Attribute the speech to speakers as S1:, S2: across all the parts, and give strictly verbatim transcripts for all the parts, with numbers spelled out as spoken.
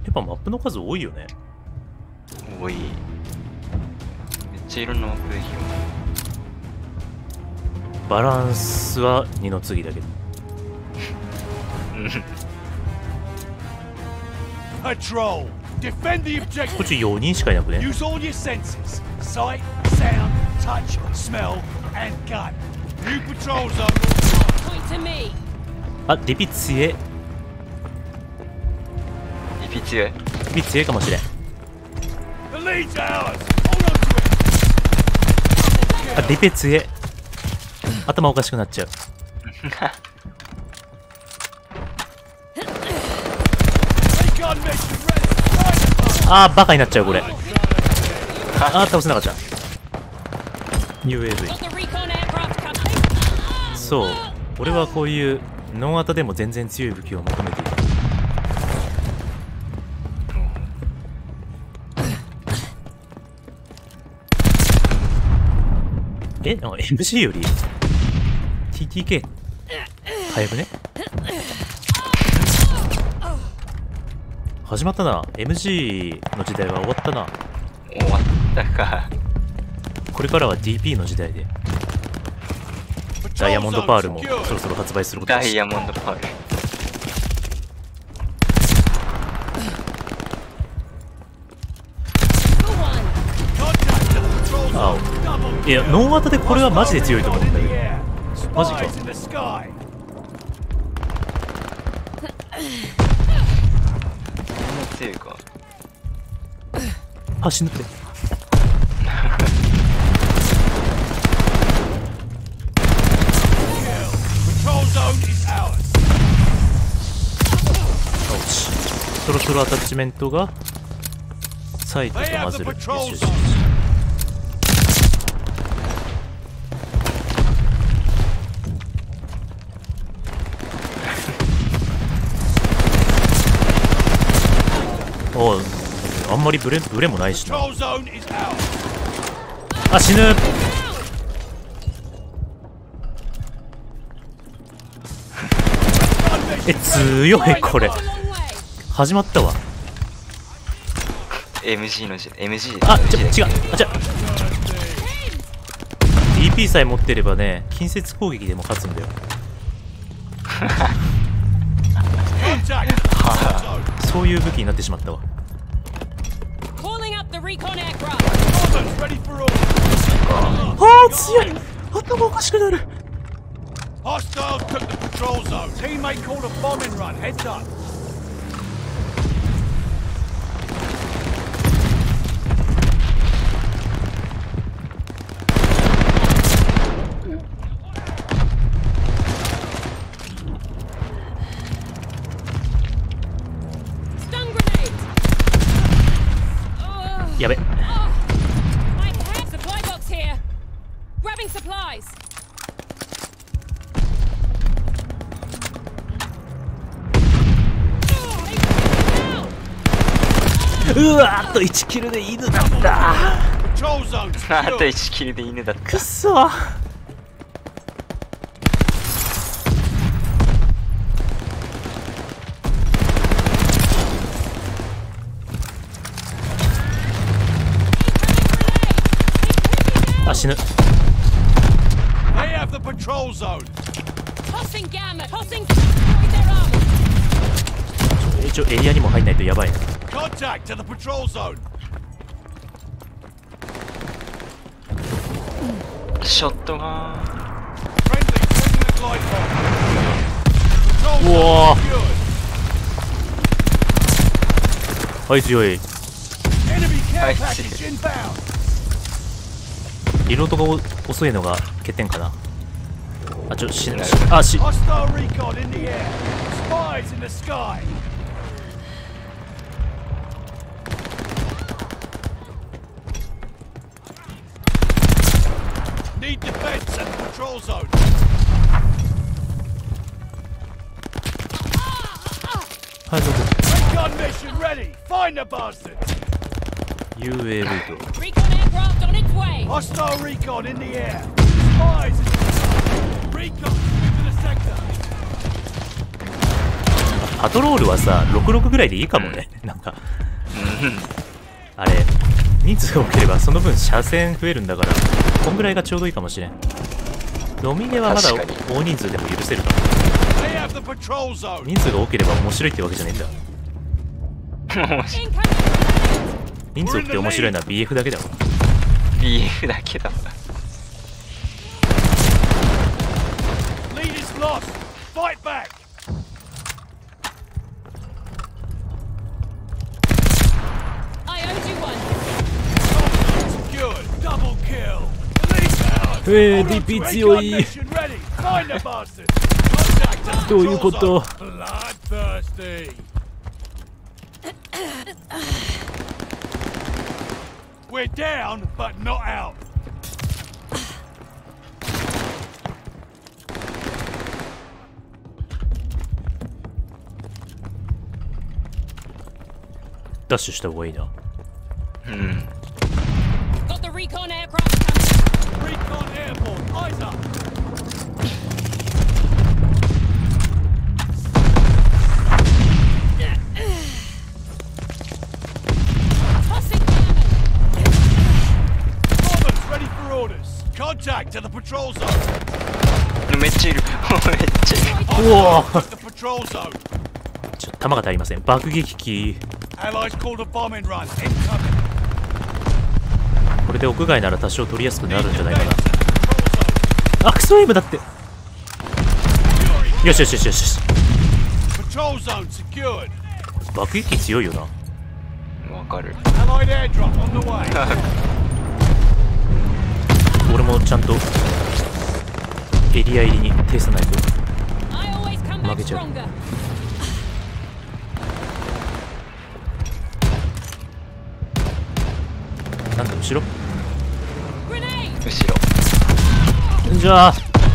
S1: っぱマップの数多いよね。
S2: 多い。めっちゃいろんなマップできる。
S1: バランスは二の次だけど。
S3: Patrol. Defend the objective.
S1: こっちよにんしかいなくね。
S3: Use all your senses: sight, sound, touch, smell, and gun. New patrol zone.
S4: Point to me.
S1: あ、リピ強え。
S2: リピ強い。
S1: リピ強えかもしれん。
S3: The lead's ours. Hold on to it.
S1: あ、リピ強え。頭おかしくなっちゃう。あー、バカになっちゃうこれ。あー、倒せなかった。 ユーエーブイ。 そう、俺はこういうノンアタでも全然強い武器を求めている。え、なんか エムジー より ティーティーケー 早くね。始まったな。 エムジー の時代は終わったな。
S2: 終わったか。
S1: これからは ディーピー の時代で、ダイヤモンドパールもそろそろ発売することだし。
S2: ダイヤモンドパール。
S1: あお、いや、ノンアタでこれはマジで強いと思うんだけど。マジか。
S2: 強いか。
S1: あ、死ぬって。そろそろアタッチメントがサイトとマズル。よしよしよし。おう、あんまりブレブレもないしな。あ、死ぬ。え、強いこれ。始まったわ。
S2: エムジー のじ エムジー
S1: あ、ちょ、違う、あ、違う。 ディーピー さえ持ってればね、近接攻撃でも勝つんだよ。そういう武器になってしまったわ。ああ、強い。頭おかしくなる。
S3: Hostiles took the patrol zone. Teammate called a bombing run. Heads up.
S1: やべ。うわ、あといちキルで犬だった。
S2: あといちキルで犬だった。
S1: くっそ。あ、死ぬ。一応エリアにも入んないとやばいな。
S2: ショットが
S1: うわー、はい強い。
S2: はい強い。
S1: リロードが遅いのが欠点かな。あ、ちょ、死ぬ。あ、し
S3: Need defense at the patrol zone.
S1: はい、どうぞ。
S3: Recon mission ready. Find the bastard.
S1: ユーエーブイ と。
S3: Hostile recon in the air. Spies. Recon into the sector.
S1: パトロールはさろくろくぐらいでいいかもね、なんか
S2: うん
S1: あれ人数が多ければその分車線増えるんだからこんぐらいがちょうどいいかもしれん。ドミネはまだ
S2: 確かに
S1: 大人数でも許せるかも。
S3: They have the patrol zone.
S1: 人数が多ければ面白いってわけじゃねえんだ。人数多くて面白いのは ビーエフ だけだわ。
S2: ビーエフ だけだ。
S3: Lead is lost. Fight back.
S4: I owed you one.
S3: Secured. Double kill. Police out.
S1: えー、ディーピー 強い。
S3: Mission ready. Find the bastards. Contact the
S1: どういうこ
S3: patrol
S1: と？
S3: zone. Bloodthirsty. We're down, but not out.
S1: ダッシュした方がいいな。
S2: うん。
S4: Got the recon aircraft coming.
S3: Recon airborne. Eyes up.
S4: Tossing cannon.
S3: Bombers ready for orders. Contact to the patrol zone.
S2: めっちゃいる。めっちゃいる。
S1: おお
S3: The patrol zone.
S1: ちょっと弾が足りません。爆撃機。
S3: Allies called a bombing run. Incoming.
S1: これで屋外なら多少取りやすくなるんじゃないか
S3: Defend the patrol
S1: な。あ、クソエイムだって。
S3: zone.
S1: よしよしよしよし。
S3: Patrol zone secured.
S1: 爆撃機強いよな。
S2: わかる。
S3: Allied airdrop on the way.
S1: 俺もちゃんとエリア入りに呈さないと。
S4: I always come back stronger.
S1: なんだ後ろ
S4: Grenade.
S2: 後ろ。
S1: じゃあ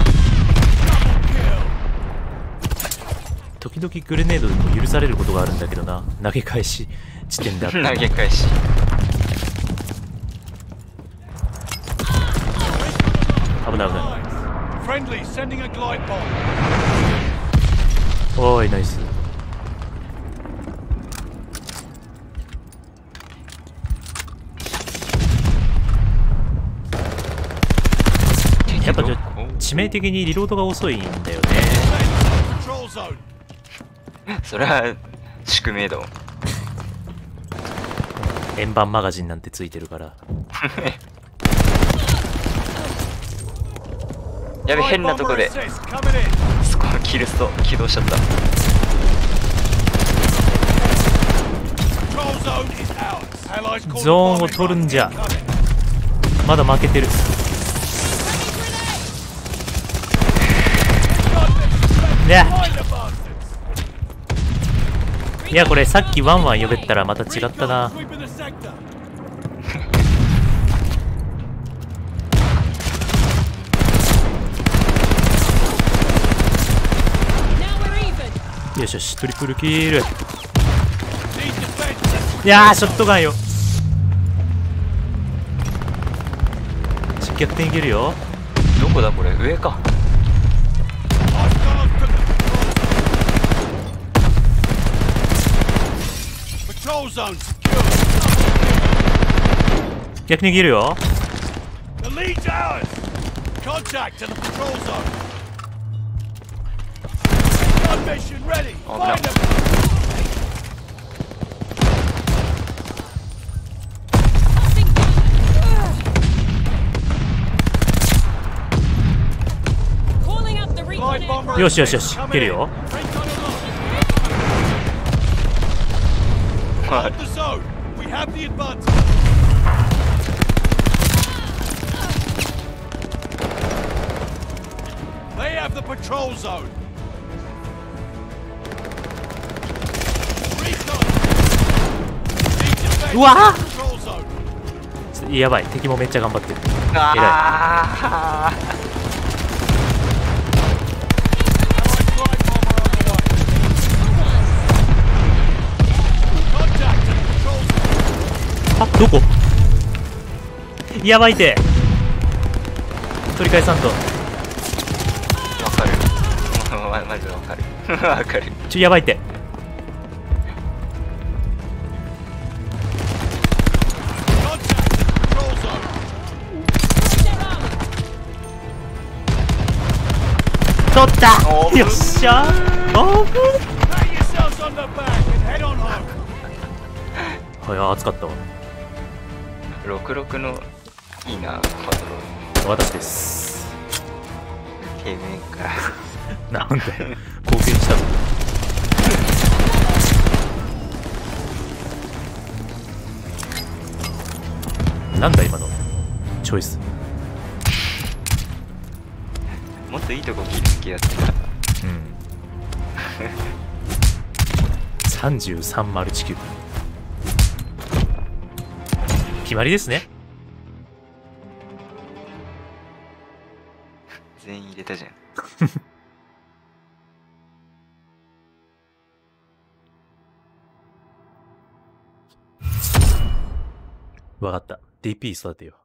S1: 時々グレネードでも許されることがあるんだけどな。投げ返し地点であっ
S2: 投
S1: た。
S2: げ返し。
S1: 危ない危ない。
S3: Friendly sending a glide bomb.
S1: おーいナイス。やっぱちょ致命的にリロードが遅いんだよね。
S3: Patrol zone.
S2: それは宿命だもん。
S1: 円盤マガジンなんてついてるから。
S2: やべ、変なとこで
S3: Bomber assist coming in.
S2: そこキルスト起動しちゃった。
S3: Patrol zone is ours. Allies called a
S1: ゾーンを
S3: bombing
S1: 取る
S3: run.
S1: んじゃ。
S3: Incoming.
S1: まだ負けてる。 いや
S3: Find the bastards.
S1: いやこれさっきワンワン呼べったらまた違ったな。
S3: Recon sweeping the sector.
S1: よしよしトリプルキル。
S3: Need defense.
S1: いやーショットガンよ。逆転いけるよ。
S2: どこだこれ、上か。
S3: Hostiles took the patrol zone. Patrol zone secured.
S1: 逆転いけるよ。
S3: The lead's ours. Contact to the patrol zone. Gun mission ready.
S2: Oh,
S3: Find
S2: no.
S3: them.
S4: Tossing cannon. Calling up the recon
S3: Glide bomber.
S4: aircraft.
S1: よしよしよしいけるよ。
S3: Recon aloft. Hold the zone. We have the advantage. They have the patrol zone. Recon. Need defense.
S1: うわ
S3: Patrol zone.
S1: ーやばい敵もめっちゃ頑張ってる。
S2: ああ。
S3: Allied glide bomber on the way. Contact to the patrol zone.
S1: あどこやばいて取り返さんと。
S2: わかる。まマジでわかる。わかる。
S1: ちょやばいってた
S2: おー
S1: よっしゃおー
S3: Pat yourselves on the back and head on home.
S1: はい、熱かったわ。
S2: ろくろくのいいな、パトロ
S1: 私です。
S2: ール。てめえか。
S1: なんだよ、貢献したの。なんだ今のチョイス。
S2: もっといいとこ気づきやってた。
S1: うん。さんじゅうさんマルチキューブ。決まりですね。
S2: 全員入れたじゃん。
S1: わかった。ディーピー 育てよう。